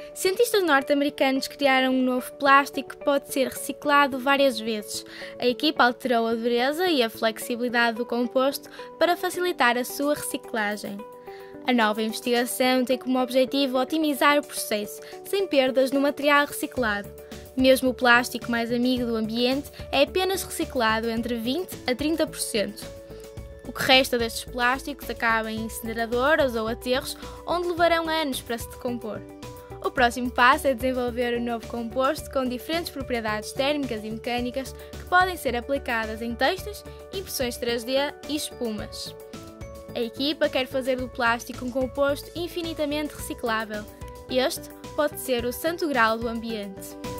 Cientistas norte-americanos criaram um novo plástico que pode ser reciclado várias vezes. A equipa alterou a dureza e a flexibilidade do composto para facilitar a sua reciclagem. A nova investigação tem como objetivo otimizar o processo, sem perdas no material reciclado. Mesmo o plástico mais amigo do ambiente é apenas reciclado entre 20% a 30%. O que resta destes plásticos acaba em incineradoras ou aterros, onde levarão anos para se decompor. O próximo passo é desenvolver um novo composto com diferentes propriedades térmicas e mecânicas que podem ser aplicadas em textos, impressões 3D e espumas. A equipa quer fazer do plástico um composto infinitamente reciclável. Este pode ser o santo grau do ambiente.